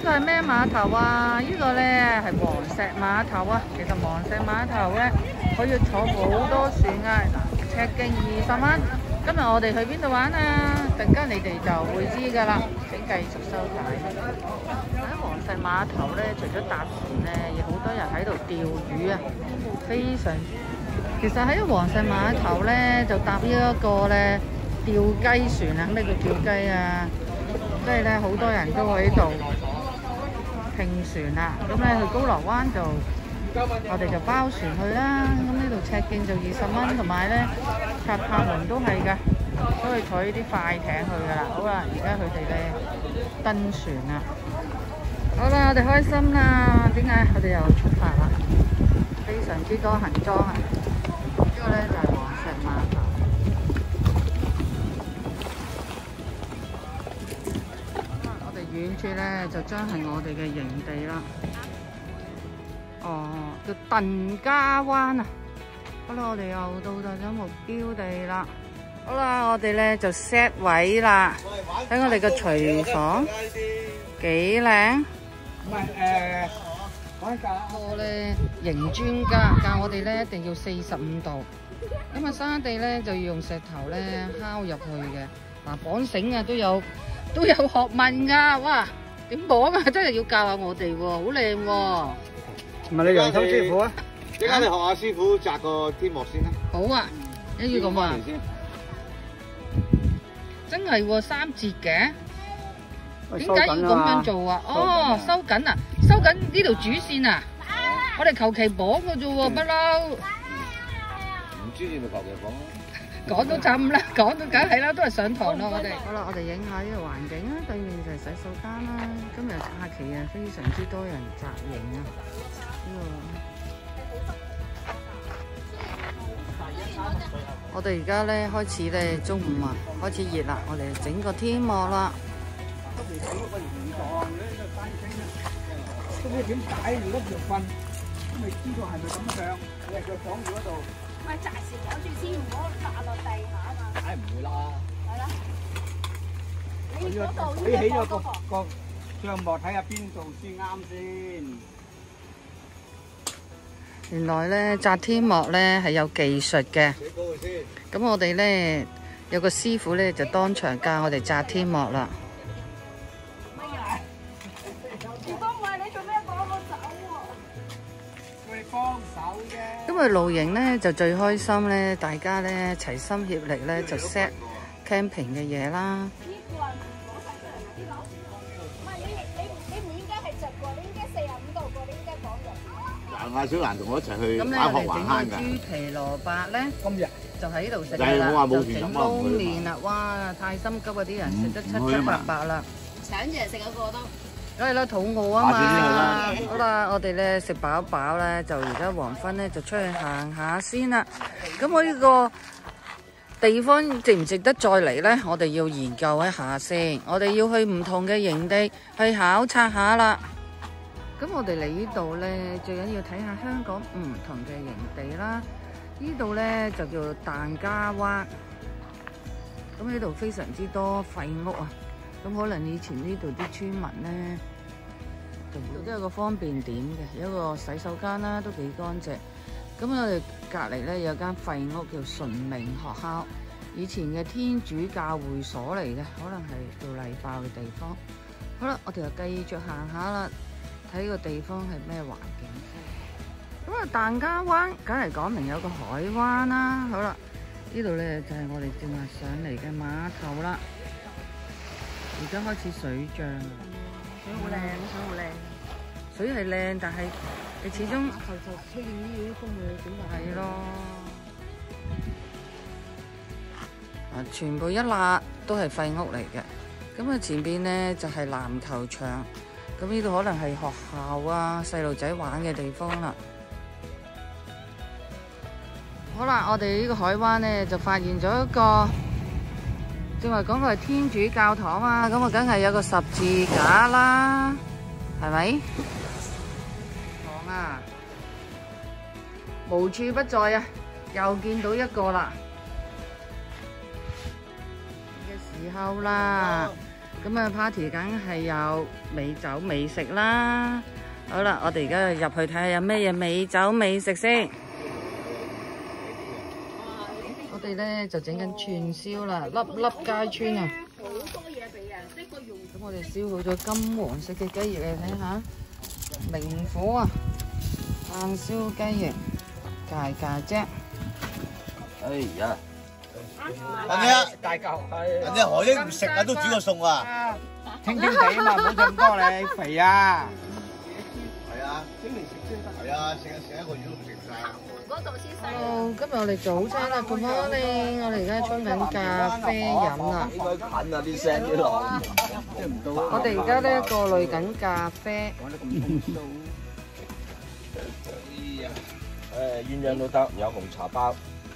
個係咩碼頭啊？呢個咧係黃石碼頭啊。其實黃石碼頭咧可以坐好多船啊。嗱，尺徑20蚊。今日我哋去邊度玩啊？陣間你哋就會知㗎啦。請繼續收睇。喺黃石碼頭咧，除咗搭船咧，有好多人喺度釣魚啊，非常。其實喺黃石碼頭咧，就搭呢一個咧釣雞船啊，咩叫釣雞啊？即係咧，好多人都喺度拼船啦。咁咧去高羅灣就我哋就包船去啦。咁呢度尺徑就20蚊，同埋咧塔柏門都係㗎，都係坐呢啲快艇去㗎啦。好啦，而家佢哋咧登船啦。好啦，我哋開心啦。點解我哋又出發啦？非常之多行裝啊！呢個咧就係黃石碼頭。我哋遠處咧就將係我哋嘅營地啦。哦，叫鄧家灣啊！好啦，我哋又到達咗目標地啦。好啦，我哋咧就 set 位啦。睇我哋個廚房幾靚。唔係我咧營專家教我哋咧一定要45度。咁啊，沙地咧就要用石頭咧敲入去嘅。嗱，綁繩啊都有學問㗎。哇，點綁啊？真係要教下我哋喎，好靚喎。 唔係你楊秋師傅啊？ 點解你學下師傅紮個天幕先啦？ 好啊，一於咁啊。真係喎，3節嘅。點解要咁樣做啊？哦，收緊啊，收緊呢條主線啊！我哋求其綁嘅啫喎，不嬲。 唔知你咪求其綁。 講到浸啦，講到梗係啦，都係上堂咯，我哋。好啦，我哋影下呢個環境啦，對面就係洗手間啦。今日假期啊，非常之多人紮營啊。我哋而家咧開始咧中午啊，開始熱啦，我哋整個天幕啦。 咁你點解如果條棍都未知道係咪咁樣？你係腳綁住嗰度。 咪暫時綁住先，唔好砸落地下啊嘛。 梗係唔會啦。 係啦。你嗰度你起咗個帳幕睇下邊度先啱先。 原來咧紮天幕咧係有技術嘅。咁我哋咧有個師傅咧就當場教我哋紮天幕啦。因為露營咧就最開心咧，大家咧齊心協力咧就 set camping 嘅嘢啦。 唔係你唔應該係直過，你應該45度過，你應該講嘅。 阿小蘭同我一齊去玩學橫坑㗎。 豬皮蘿蔔咧， 今日就喺呢度食就係我話啦，就冇錢整撈麵啦。哇，太心急嗰啲人食得七七八八啦。 想住食嗰個都。 梗係啦，肚餓啊嘛。好啦，我哋咧食飽飽咧，就而家黃昏咧就出去行下先啦。咁我呢個地方值唔值得再嚟呢？我哋要研究一下先。我哋要去唔同嘅營地去考察下啦。咁我哋嚟呢度呢，最緊要睇下香港唔同嘅營地啦。呢度呢，就叫疍家灣。咁呢度非常之多廢屋啊。咁可能以前呢度啲村民呢，都有個方便點嘅，有一個洗手間啦，都幾乾淨。咁我哋隔離呢，有間廢屋叫純明學校，以前嘅天主教會所嚟嘅，可能係做禮拜嘅地方。好啦，我哋就繼續行下啦，睇個地方係咩環境。咁啊，疍家灣梗係講明有個海灣啦。好啦，呢度呢，就係我哋正話上嚟嘅碼頭啦。而家開始水漲啦， 水好靚，水好靚。 水係靚，但係你始終頭就出現呢啲風嘅點解？ 係咯，全部一辣都係廢屋嚟嘅。咁啊，前邊呢就係籃球場，咁呢度可能係學校啊，細路仔玩嘅地方啦。好啦，我哋呢個海灣呢就發現咗一個。正話講個係天主教堂啊，咁啊梗係有個十字架啦，係咪？堂啊，無處不在啊，又見到一個啦嘅時候啦。 咁啊 party 梗係有美酒美食啦。好啦，我哋而家入去睇下有咩嘢美酒美食先。我哋咧就整緊串燒啦，粒粒皆穿啊！ 好多嘢俾人，即個用。 咁我哋燒好咗金黃色嘅雞翼，你睇下，明火啊，炭燒雞翼，界界啫。 哎呀！ 人哋大嚿係。 人哋何英唔食啊，都煮個餸啊！ 清清地啊嘛，唔好咁多你肥啊！ 係啊，整嚟食先得。係啊，食一個月都唔食晒。 嗰度先細。 Hello，今日我哋早餐啦，Good morning，我哋而家沖緊咖啡飲啦。 應該近啊啲聲啲浪，即係唔到。 我哋而家咧過濾緊咖啡。 鴛鴦都得，有紅茶包。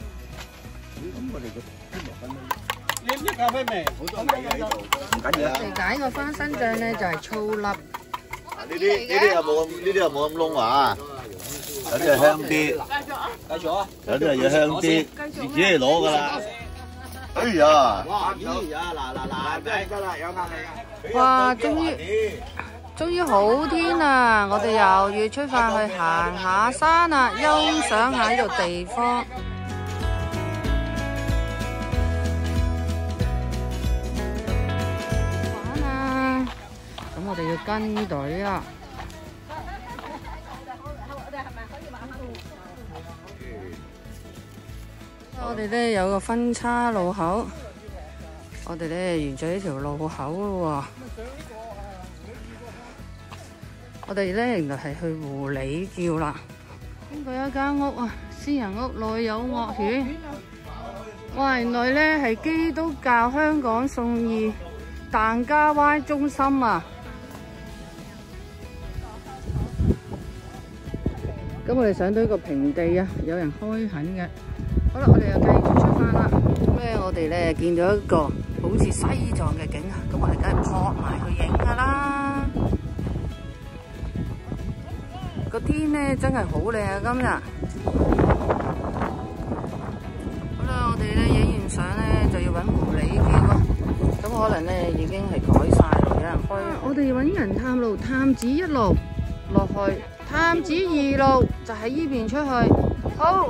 你唔知咖啡味？ 好多味喺度，唔緊要啊。 我哋解個花生醬咧就係粗粒。 呢啲又冇咁燶啊，有啲係香啲， 繼續啊！ 有啲係要香啲，自己嚟攞㗎啦。哎呀！哇！嗱，真係得啦，有壓力啊！ 哇！終於好天啊！我哋又要出發去行下山啦，欣賞下呢度地方。玩啊！咁我哋要跟隊啊！我哋咧有個分叉路口，我哋咧沿住呢條路口咯喎。我哋咧原來係去狐狸叫啦，經過一間屋啊，私人屋內有惡犬。哇！原來咧係基督教香港信義疍家灣中心啊！咁我哋上到一個平地啊，有人開墾嘅。好啦，我哋又繼續出發啦。咁咧，我哋咧見到一個好似西藏嘅景啊，咁我哋梗係撲埋去影噶啦。個天咧真係好靚啊！今日好啦，我哋咧影完相咧就要揾狐狸叫啊。咁可能咧已經係改晒啦，有人開。我哋揾人探路，探子一路落去，探子二路就喺呢邊出去。好。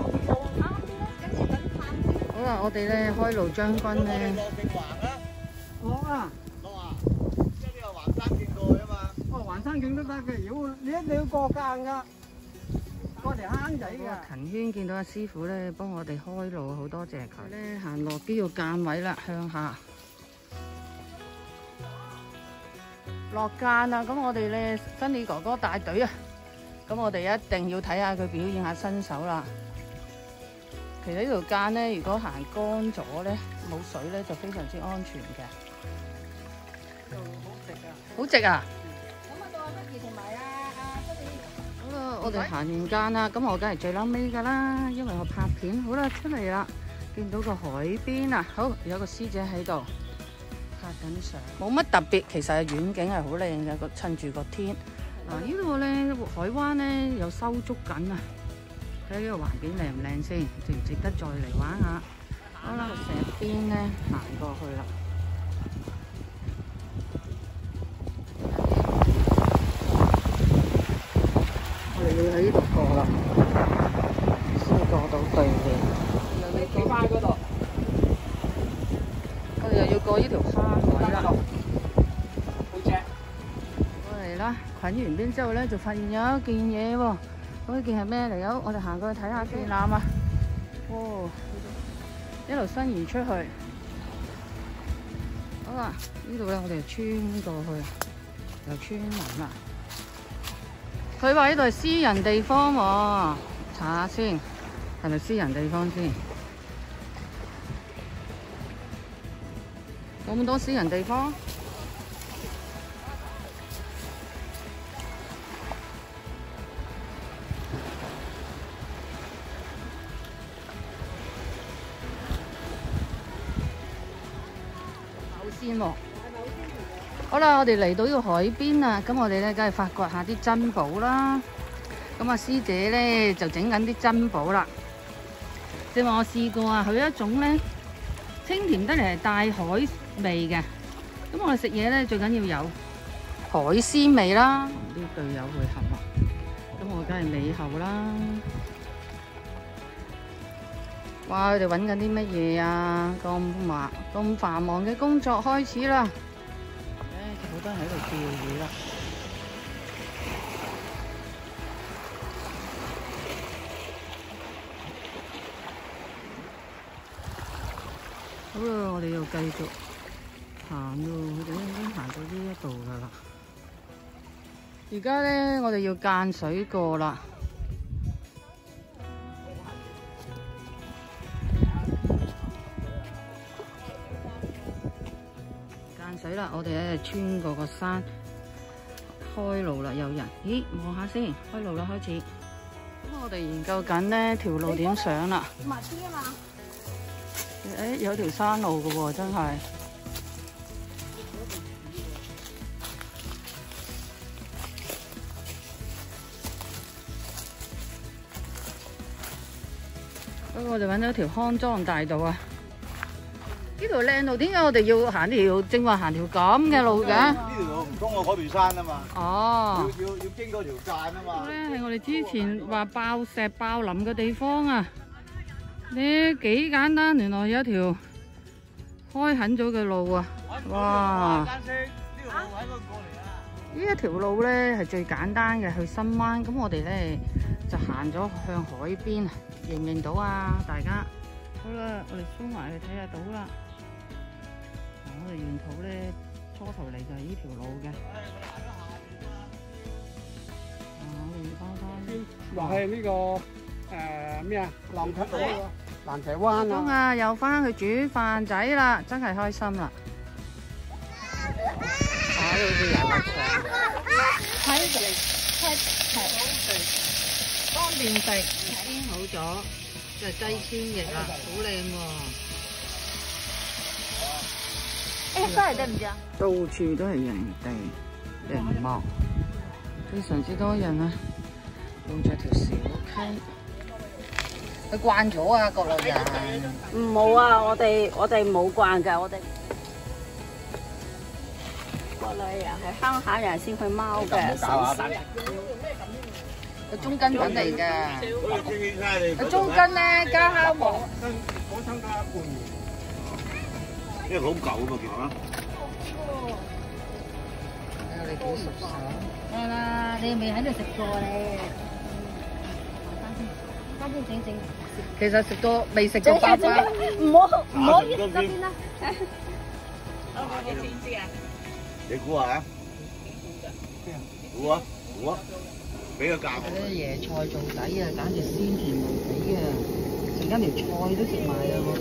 好啦，我哋咧開路將軍咧。 落啊！ 即係呢個橫山徑過去啊嘛。 哦，橫山徑都得嘅，如果你一定要過間㗎，過條坑仔㗎。 勤圈見到阿師傅咧幫我哋開路，好多謝佢咧。行落呢個間位啦，向下落間啦。咁我哋咧新李哥哥帶隊啊，咁我哋一定要睇下佢表演下新手啦。其實呢條間咧，如果行乾咗咧，冇水咧，就非常之安全嘅。好直啊！ 咁啊，到阿乜嘢同埋阿出面。 好啦，我哋行完間啦，咁我梗係最撚尾㗎啦，因為我拍片。好啦，出嚟啦，見到個海邊啊，好有個師姐喺度拍緊相，冇乜特別，其實遠景係好靚嘅，趁住個天。嗱，呢度咧海灣咧有收足緊啊！睇下呢個環境靚唔靚先，值唔值得再嚟玩下？好啦，石邊咧行過去啦。我哋要喺呢度過啦，先過到對面。又要過翻嗰度，我哋又要過呢條花海啦。 好正！ 過嚟啦，滾完邊之後咧，就發現有一件嘢喎。嗰件係咩嚟嘅？我哋行過去睇下先。艦啊！哦，一路伸延出去。好啦，呢度咧我哋穿過去，又穿埋啦。佢話呢度係私人地方喎，查下先，係咪私人地方先？有咁多私人地方？好啦，我哋嚟到呢個海邊啦，咁我哋咧梗係發掘下啲珍寶啦。咁啊師姐咧就整緊啲珍寶啦。即係我試過啊，佢一種咧清甜得嚟係帶海味嘅， 咁我哋食嘢咧最緊要有海鮮味啦，同啲隊友會合啊。咁我梗係尾後啦。哇！佢哋揾緊啲乜嘢啊？咁繁忙嘅工作開始啦。好多人喺度釣魚啦。好啦，我哋又繼續行咯，佢哋已經行到呢一度噶啦。而家咧，我哋要間水過啦。間水啦，我哋咧穿過個山，開路啦，有人。咦，望下先，開路啦，開始。咁我哋研究緊呢條路點上啦。 麻啲啊嘛。 誒，有條山路嘅喎，真係。我哋揾到條康莊大道啊！呢條靚路，點解我哋要行呢條？正話行條咁嘅路嘅？ 呢條路唔通過嗰邊山啊嘛。 哦。 要經過條澗啊嘛。 呢個咧係我哋之前話爆石爆林嘅地方啊！呢幾簡單，原來有一條開墾咗嘅路啊！哇！呢一條路咧係最簡單嘅，去深灣。咁我哋咧就行咗向海邊，認唔認到啊？大家好啦，我哋衝埋去睇下到啦。我哋沿途咧初頭嚟就係呢條路嘅。我哋包翻落去呢個咩啊？蘭堤灣中啊，又翻去煮飯仔啦，真係開心啦！好似遊樂場，方便食，煎好咗，就係雞千翼啦，好靚喎！ 誒，翻嚟得唔得啊？ 到處都係人地人幕，非常之多人啊！望住條小溪。佢慣咗啊，國內人。 冇啊，我哋冇慣㗎，我哋國內人係鄉下人先去踎嘅。 個中筋粉嚟㗎。個中筋咧加蝦黃。 因為好舊啊嘛，其實。 睇下你幾熟手。 係啦，你未喺度食過咧。翻先整。 其實食過未食過包包？ 唔好依嗰邊啦。 你估下啊？估啊！俾個價。 啲椰菜做底啊，簡直鮮甜無比啊！成間條菜都食埋啊，我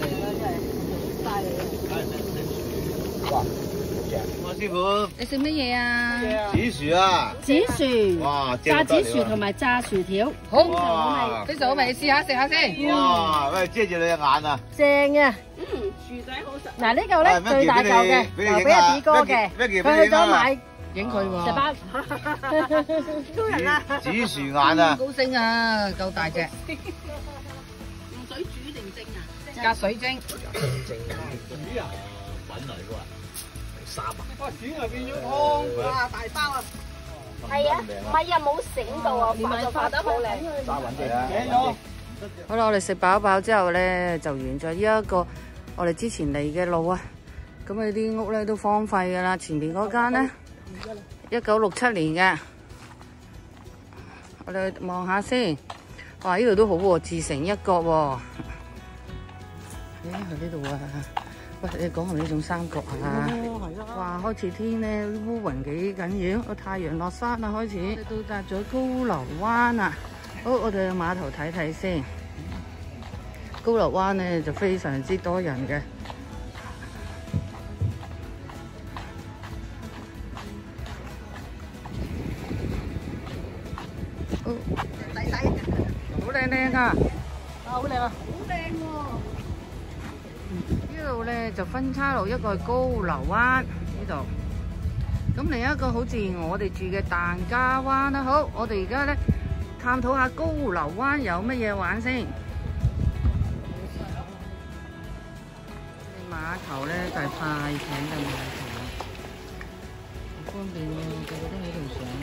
哋。 哇！哇，師傅。 你食乜嘢啊？ 紫薯啊！ 紫薯。 哇！ 炸紫薯同埋炸薯條。 好， 哇！ 非常好味，試下食下先。 哇！喂，遮住你隻眼啊！ 正啊！薯仔好食。嗱呢嚿咧最大嚿嘅，留俾阿 B 哥嘅，佢去咗買影佢喎。 石包。超人啊！ 紫薯眼啊！ 高升啊，夠大隻。 用水煮定蒸啊？ 隔水蒸。 魚啊！滾嚟㗎喎，300。 哇！轉又變咗湯，哇！大包啊！ 係啊，唔係啊，冇醒到啊，發得好靚。 沙揾啫啦。 好啦，我哋食飽飽之後咧，就沿咗呢一個我哋之前嚟嘅路啊。咁啊啲屋咧都荒廢㗎啦，前面嗰間咧1967年嘅。我哋望下先，哇！呢度都好喎，自成一角喎。去呢度啊！喂，你講係咪呢種三角啊？哇！開始天咧烏雲幾緊要，個太陽落山啦開始。到達咗高樓灣啦，好，我哋去碼頭睇睇先。高樓灣咧就非常之多人嘅。好靚靚啊！ 好靚啊！ 呢度咧就分叉路，一個係高樓灣呢度，咁另一個好似我哋住嘅疍家灣啦。好，我哋而家咧探討下高樓灣有乜嘢玩先。碼頭咧就係快艇嘅碼頭。 方便喎，個個都喺度上。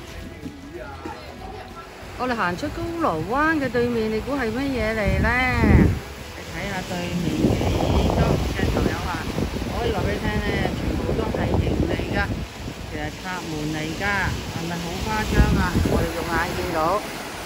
我哋行出高羅灣嘅對面，你估係乜嘢嚟咧？你睇下對面幾多嘅頭有啊！我可以話俾你聽咧，全部都係營嚟㗎，其實塔門嚟㗎，係咪好誇張啊？我哋用眼見到。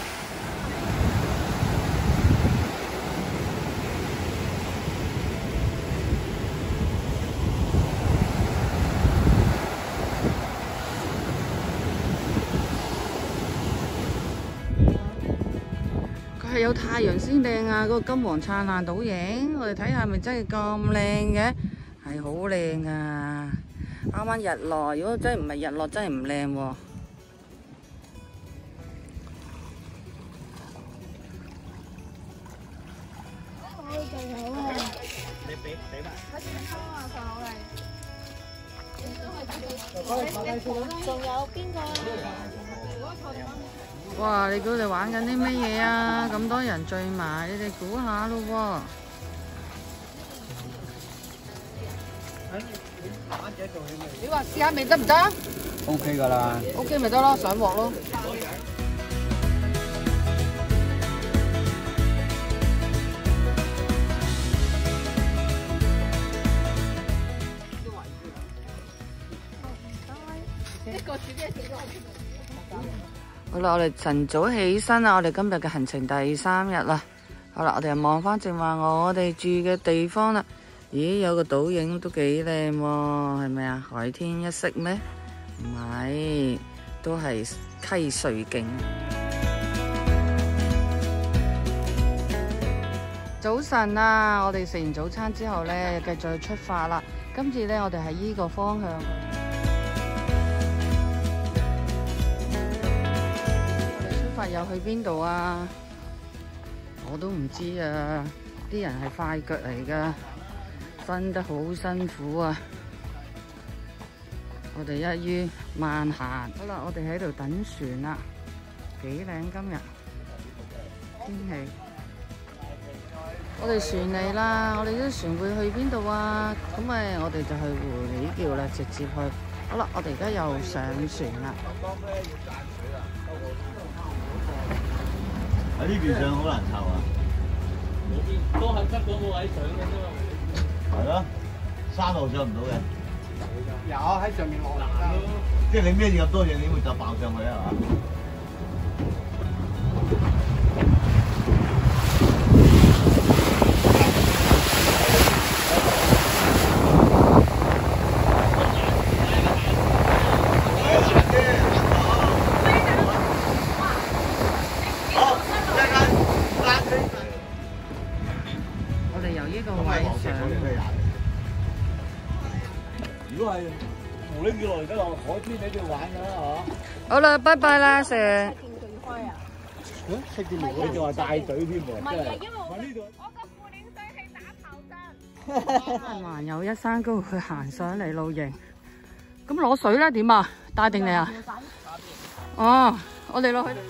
係有太陽先靚啊！嗰個金黃燦爛倒影，我哋睇下係咪真係咁靚嘅？係好靚啊！啱啱日落，如果真係唔係日落，真係唔靚喎。 仲有邊個？ 哇！你估你玩緊啲乜嘢啊？咁多人聚埋，你哋估下咯喎！你話試下味得唔得 OK 㗎啦。 ？OK 咪得咯，上鑊咯。好啦，我哋晨早起身啦，我哋今日嘅行程第3日啦。好啦，我哋又望翻正話我哋住嘅地方啦。咦，有個倒影都幾靚喎，係咪啊？海天一色咩？唔係，都係溪水景。早晨啊，我哋食完早餐之後呢，繼續出發啦。今次呢，我哋係依個方向。又去邊度啊？我都唔知啊！啲人係快腳嚟噶，分得好辛苦啊！我哋一於慢行。好啦，我哋喺度等船啦，幾靚今日天氣。我哋船嚟啦！我哋啲船會去邊度啊？咁咪我哋就去狐狸橋啦，直接去。好啦，我哋而家又上船啦。 喺呢邊上好難湊啊！ 都係執到個位上嘅啫嘛。 係咯，山路上唔到嘅。 有喺上面落嚟啦。 即係你孭住咁多嘢，你會就爆上去啊嘛？ 如果係無拎叫落而家落海邊喺度玩㗎啦嚇。 好啦，拜拜啦，成。 食電魚你仲話帶隊添喎， 唔係啊，因為我個副領隊係打頭陣。 還有一山高，佢行上嚟露營。咁攞水咧點啊？帶定你啊？哦，我哋落去。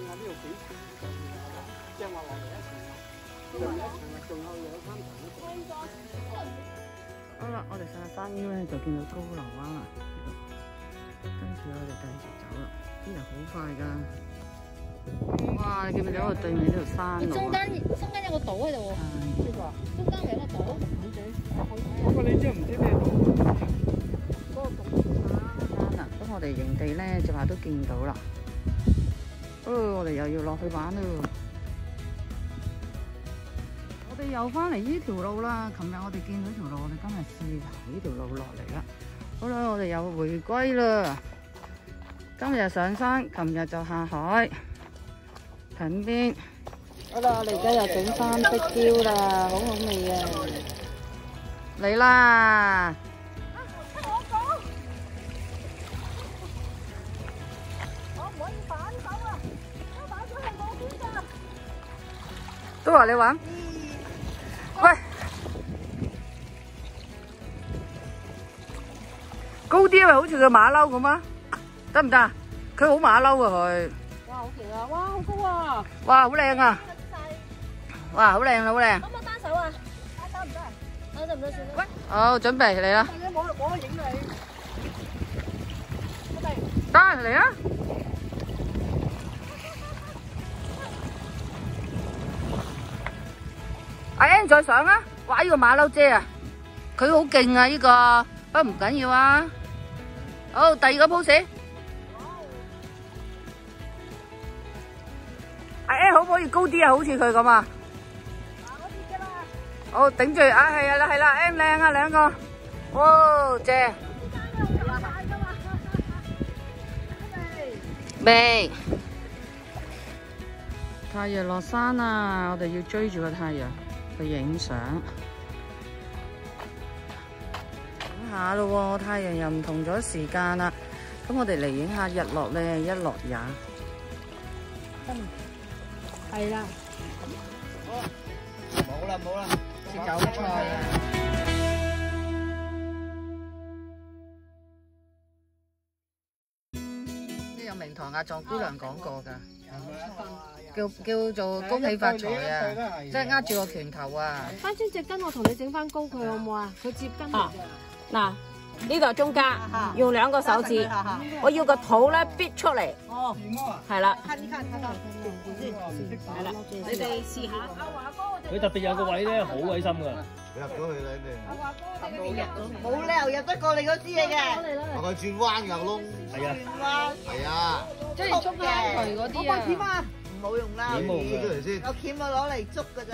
好啦，我哋上山腰咧就見到高樓灣啦，跟住我哋繼續走啦。啲人好快㗎，哇！你見唔見到我對面呢條山路啊？ 中間有個島喺度喎，呢個中間咪有個島。 不過你知唔知咩島？ 嗰個山啊，咁我哋營地咧就話都見到啦。我哋又要落去玩啦。我哋又翻嚟呢條路啦，琴日我哋見到條路，我哋今日試行呢條路落嚟啦。好啦，我哋又回歸啦。今日上山，琴日就下海，近邊。好啦，我哋而家又整三色椒啦，好好味啊！嚟啦！ 我唔可以反手啊！我反手係冇邊㗎。 都話你玩？喂，高啲咪好似個馬騮咁啊？得唔得啊？佢好馬騮啊佢。 哇，好勁啊！哇，好高啊！ 哇，好靚啊！哇，好靚啦，好靚。 可唔可以單手啊？單手唔得啊？單手唔得算啦。喂， 好，準備嚟啦！ 我影你。 得嚟啊！阿 N 再上啊！哇！呢個馬騮姐啊，佢好勁啊！呢個不過唔緊要啊。好，第二個 pose。阿 N 可唔可以高啲啊？好似佢咁啊！好，頂住啊！係啦係啦 ，N 靚啊兩個，哇正！未，太陽落山啦！我哋要追住個太陽去影相。等下咯喎，太陽又唔同咗時間啦。咁我哋嚟影下日落咧，一落也。 係啦。 冇啦冇啦， 食韭菜啊！有名堂阿壯姑娘講過㗎，叫做恭喜發財啊！即係握住個拳頭啊！ 翻穿隻根，我同你整翻高佢好唔好啊？佢接根嚟嗱，呢度中間用2個手指，我要個肚咧逼出嚟。哦，係啦。係啦，你哋試下。 佢特別有個位咧，好鬼深㗎。 入咗去啦你。 阿華哥，你入咗。 冇理由入得過你嗰支嘢嘅。 我佢轉彎㗎窿。 係啊。 轉彎。 係啊。 即係捉蝦佢嗰啲啊！ 鉗啊，唔好用啦。 鉗冇出嚟先。 有鉗我攞嚟捉㗎咋。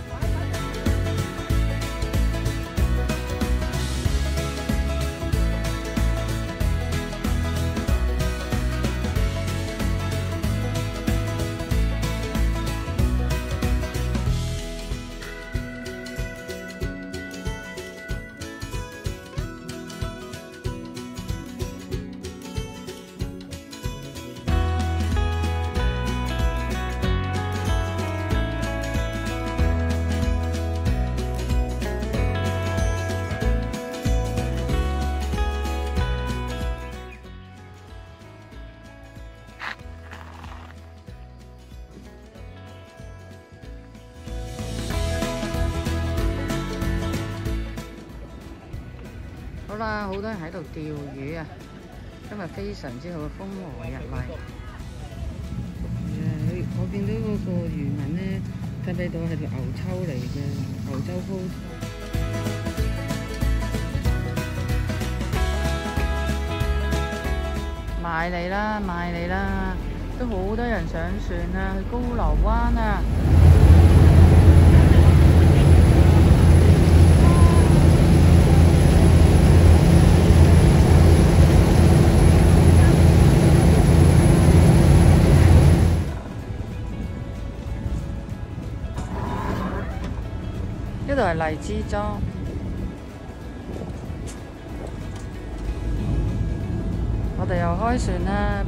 好啦，好多人喺度釣魚啊！今日非常之好，風和日麗。我見到嗰個漁民咧，睇唔睇到係條牛抽嚟嘅，牛洲鋪頭。買嚟啦，買嚟啦！都好多人上船啊，去高流灣啊！呢度係荔枝莊，我哋又開船啦，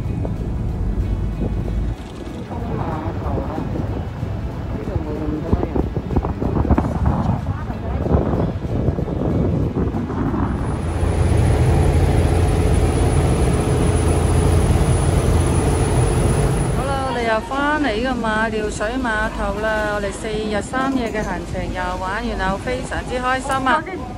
碼頭啦，呢度冇咁多人。好啦，我哋又返嚟呢個馬料水碼頭啦，我哋4日3夜嘅行程又玩完後非常之開心啊！